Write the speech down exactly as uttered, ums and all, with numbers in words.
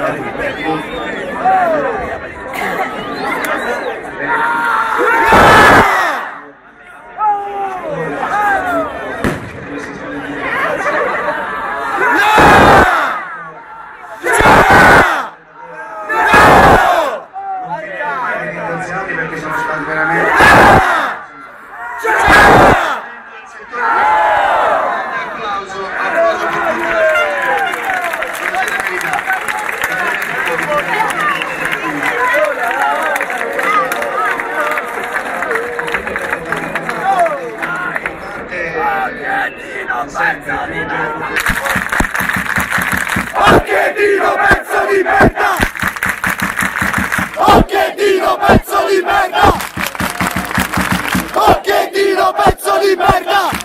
Perché sono stati veramente un applauso, applauso per tutti, non c'è verità. Occhietino pezzo di merda! Occhietino pezzo di merda! Occhietino pezzo di merda!